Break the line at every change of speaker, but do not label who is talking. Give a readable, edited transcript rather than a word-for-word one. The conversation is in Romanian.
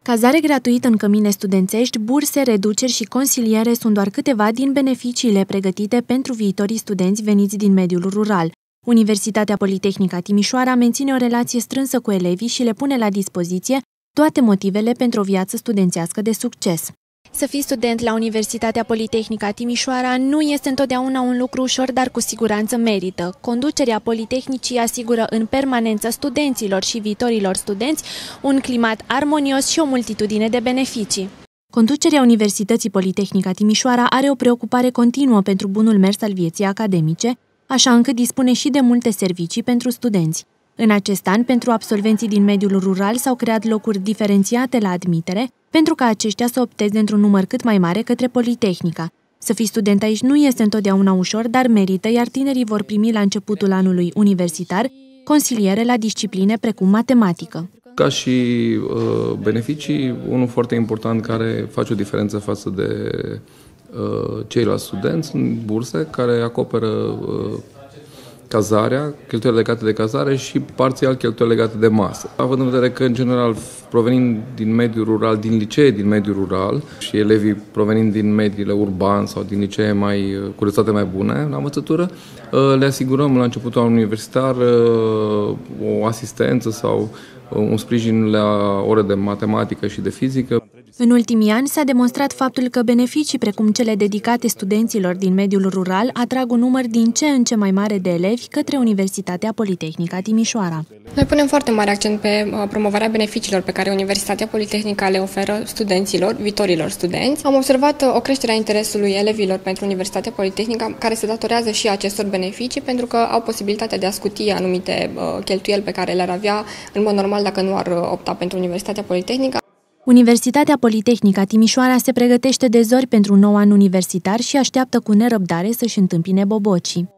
Cazare gratuită în cămine studențești, burse, reduceri și consiliere sunt doar câteva din beneficiile pregătite pentru viitorii studenți veniți din mediul rural. Universitatea Politehnică Timișoara menține o relație strânsă cu elevii și le pune la dispoziție toate motivele pentru o viață studențească de succes. Să fii student la Universitatea Politehnică Timișoara nu este întotdeauna un lucru ușor, dar cu siguranță merită. Conducerea Politehnicii asigură în permanență studenților și viitorilor studenți un climat armonios și o multitudine de beneficii. Conducerea Universității Politehnică Timișoara are o preocupare continuă pentru bunul mers al vieții academice, așa încât dispune și de multe servicii pentru studenți. În acest an, pentru absolvenții din mediul rural s-au creat locuri diferențiate la admitere, pentru ca aceștia să opteze într-un număr cât mai mare către Politehnica. Să fii student aici nu este întotdeauna ușor, dar merită, iar tinerii vor primi la începutul anului universitar consiliere la discipline precum matematică.
Ca și beneficii, unul foarte important care face o diferență față de ceilalți studenți sunt burse care acoperă cazarea, cheltuieli legate de cazare și parțial cheltuieli legate de masă. Având în vedere că, în general, provenind din mediul rural, din licee din mediul rural și elevii provenind din mediile urban sau din licee cu rezultate mai bune la învățătură, le asigurăm la începutul anului universitar o asistență sau un sprijin la ore de matematică și de fizică.
În ultimii ani s-a demonstrat faptul că beneficii precum cele dedicate studenților din mediul rural atrag un număr din ce în ce mai mare de elevi către Universitatea Politehnică Timișoara.
Noi punem foarte mare accent pe promovarea beneficiilor pe care Universitatea Politehnică le oferă studenților, viitorilor studenți. Am observat o creștere a interesului elevilor pentru Universitatea Politehnică, care se datorează și acestor beneficii, pentru că au posibilitatea de a scuti anumite cheltuieli pe care le-ar avea în mod normal dacă nu ar opta pentru Universitatea Politehnică.
Universitatea Politehnică Timișoara se pregătește de zori pentru un nou an universitar și așteaptă cu nerăbdare să-și întâmpine bobocii.